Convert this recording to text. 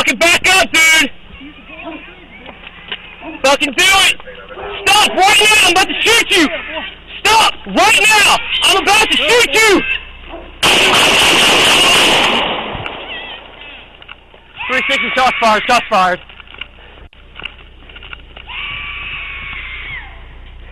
Fucking back up, dude! Fucking do it! Stop right now! I'm about to shoot you! Stop right now! I'm about to shoot you! 360 shots fired, shots fired.